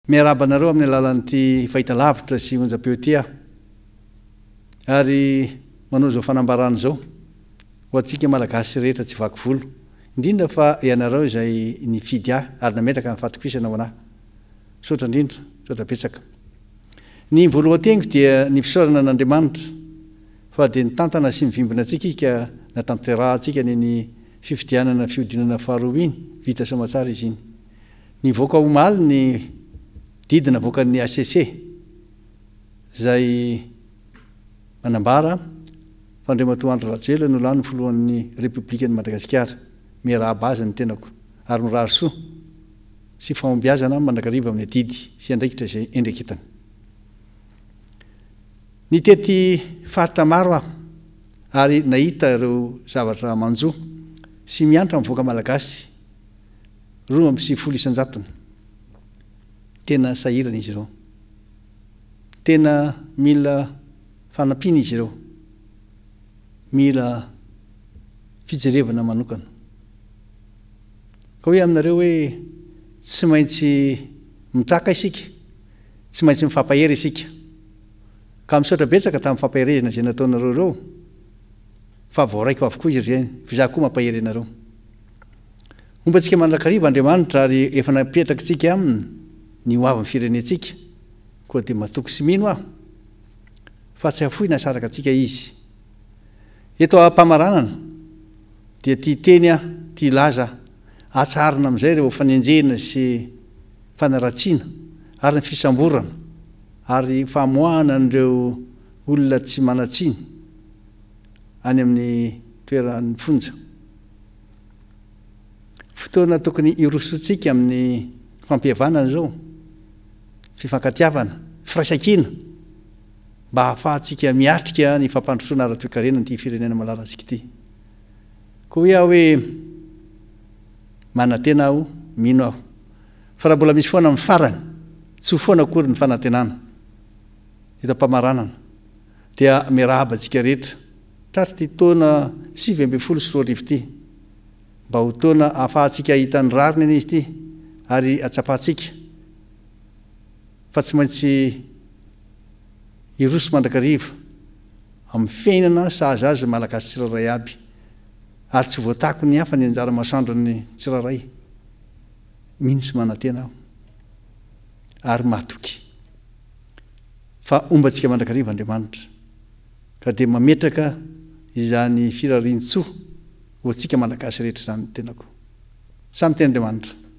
Miarabanareo amin'ny alalan'ity fahita lavitra sy onjam-peo ty aho. Ary manao zao fanambarana zao ho antsika malagasy rehetra tsy vaky volo, indrindra fa ianareo izay nifidy ahy ary nametraka amin'ny fatokisana ho anahy. Saotra indrindra, saotra betsaka. Ny voalohan-teniko dia ny fisaorana an'Andriamanitra, fa dia nitantana sy mivimbina antsika ika natanterahantsika ny fifidianana fiodinana faharoa iny, vita soamatsara izy iny. Ny voaka omaly ny didina voakan'ny ACC zay manambara fa Andriamatoa Andry Rajoelina no lany filohan'ny Repoblikan'i Madagasikara. Miarahaba azy ny tenako ary mirary soa sy fahombiazana mandrakariva amin'ny adidy sy andraikitra izay endrekitany. Nitety faritra maro aho ary nahita ireo zavatra manjo sy miantra amin'ny voaka malagasy 2,9 tena sahirana izy ireo. Tena mila fanampiana izy ireo. Mila fijerevana manokana. Ka hoe aminareo hoe tsy maintsy mitraka isika, tsy maintsy mifampahery isika. Ka misaotra betsaka tamin'ny fampaherezana izay nataonareo ireo, fa voaraiko avokoa izy ireny, fa izaho koa mampahery anareo. Ombantsika mandrakariva Andriamanitra ary efa napetraka tsika aminy ny hoavin'ny firenentsika, koa dia matoky sy mino aho, fa tsy hafoy nasaraka antsika izy. Eto am-pamaranana dia tia teny aho, tia laza atsarina amin'izay rehefa fanenjena sy fanaratsiana ary ny fisamborana ary famoahana an'ireo olona tsy manatsiny any amin'ny toeran'ny fonja. Fotoana tokony irosotsika amin'ny fampihavanana zao, fifankatiavana, firaisan-kina, mba hahafahantsika miatrika ny fampandrosoana ara-toe-karena ny firenena malalantsika ity. Koa hoe aho hoe manantena aho, mino aho, fa raha mbola misy foana amin'ny farany, tsy ho foana akory ny fanantenana. Eto am-pamaranana dia miarahaba antsika rehetra, tratra ty taona 20 sy 4 ity, mba ho taona ahafahantsika hita ny rariny ane izy ity ary atsapahantsika. Fa tsy maintsy iroso mandrakariva amin'ny fiainana sahaza azy malagasy tsiraray aby, ary tsy voatako ny hafa ny anjara masoandro ny tsiraray. Mino sy manantena aho ary matoky, fa ombantsika mandrakariva Andriamanitra ka dia mametraka izany firarian-tsoa ho antsika malagasy rehetra izany ny tenako. Samy teny Andriamanitra.